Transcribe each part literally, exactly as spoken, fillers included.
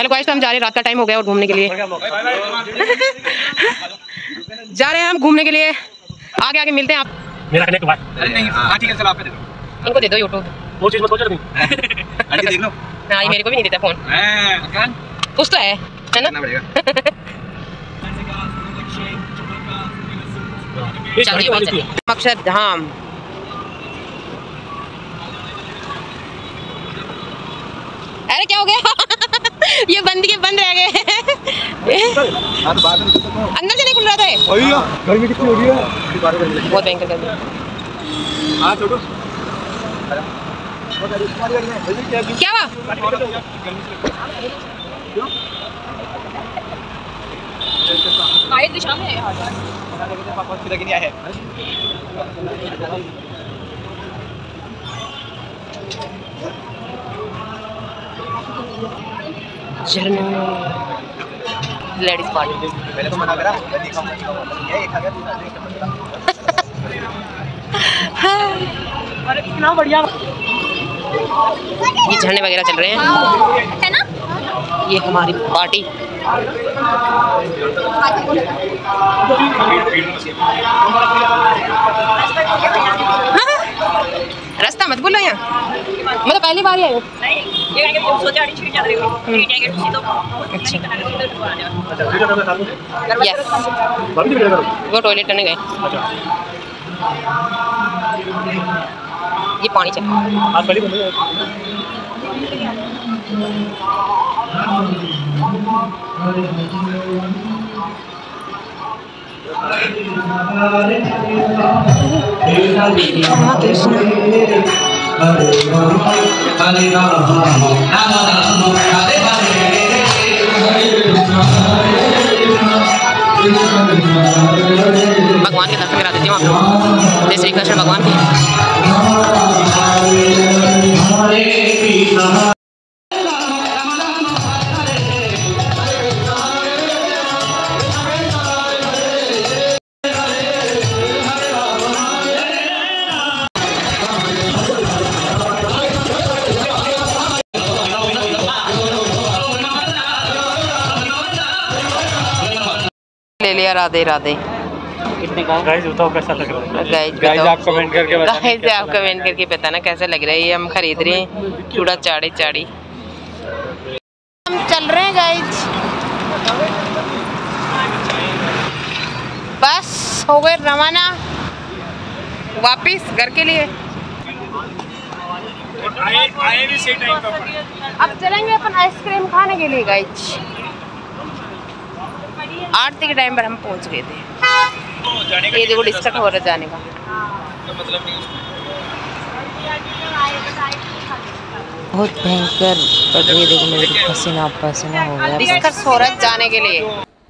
चलो गाइस हम जा रहे हैं, रात का टाइम हो गया और घूमने के लिए जा रहे हैं हम घूमने के लिए। आगे आगे मिलते हैं आप मेरा करने के बाद। अरे नहीं हां ठीक है चलो आप दे दो, इनको दे दो यूट्यूब। वो चीज मत सोचो तुम आगे देख लो। हां ये मेरे को भी नहीं देता फोन, हां कुछ तो है है ना। अक्षरधाम अरे क्या हो गया ये बंद के बंद रह गए अंदर से नहीं खुल रहा था। गर्मी कितनी हो रही है, बहुत भयंकर गर्मी। हां छोटू क्या हुआ? शायद शाम में पापा किधर नहीं आया है। लेडीज पार्टी पहले तो मना करा ये खा गया अरे कितना बढ़िया ये झरने वगैरह चल रहे हैं है ना। ये हमारी पार्टी रास्ता मत बोलो यहाँ, मैं तो पहली बार ही आई हूँ। यस वो टॉयलेट करने गए। ये पानी चल भगवान के दर्शन करा देती हूँ आपको। जय श्री कृष्ण भगवान की। ले लिया राधे राधे। गाइस बताओ कैसा लग रहा है। गाइस गाइस आप कमेंट करके बताना। गाइस आप कमेंट करके बताना कैसा लग रहा है। ये हम खरीद रहे हैं चूड़ा चाड़ी चाड़ी। हम चल रहे हैं गाइस, बस हो गए रवाना वापिस घर के लिए। आए आए भी सही टाइम पर। अब चलेंगे अपन आइसक्रीम खाने के लिए गाइस। आरती के टाइम पर हम पहुंच गए थे। ये देखो डिस्कट हो रहा जाने का बहुत भयंकर। पर ये देखो मेरे पसीना पसीना हो गया। डिस्कट हो रहा जाने के लिए।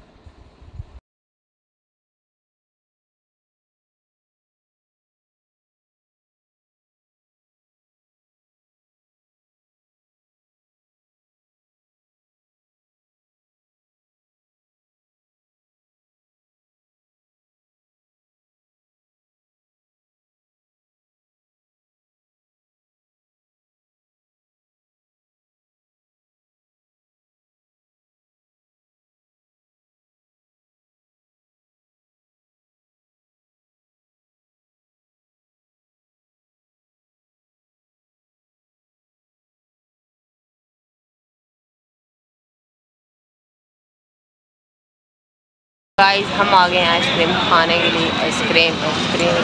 गाइस हम आ गए हैं आइसक्रीम खाने के लिए। आइसक्रीम आइसक्रीम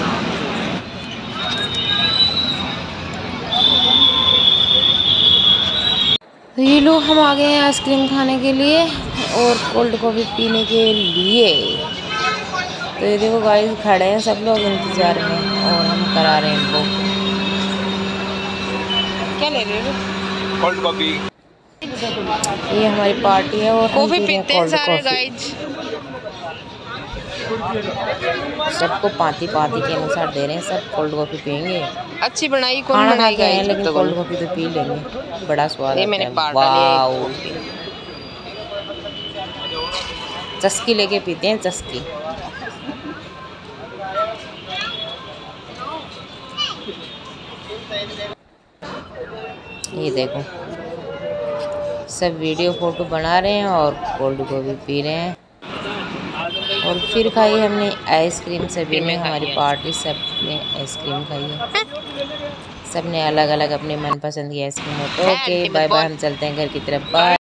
ये लो हम आ गए हैं आइसक्रीम खाने के लिए और कोल्ड कॉफ़ी पीने के लिए। तो ये देखो गाइस खड़े हैं सब लोग इंतजार में और हम करा रहे हैं इनको। क्या ले रहे हो? Cold coffee. ये हमारी पार्टी है और कॉफ़ी पीते हैं सारे गाइस। सबको पाती पाती के अनुसार दे रहे हैं। सब कोल्ड कॉफ़ी पियेंगे। अच्छी बनाई कौन बनाई गई, लेकिन कोल्ड कॉफ़ी तो पी लेंगे। बड़ा स्वाद है। मैंने वाओ चस्की लेके पीते हैं चस्की। ये देखो सब वीडियो फ़ोटो बना रहे हैं और कोल्ड कॉफ़ी पी रहे हैं। और फिर खाई हमने आइसक्रीम, सभी ने हमारी पार्टी सब ने आइसक्रीम खाई है। सब ने अलग अलग अपने मनपसंद की आइसक्रीम हो। तो ओके बाय बाय, हम चलते हैं घर की तरफ। बाय।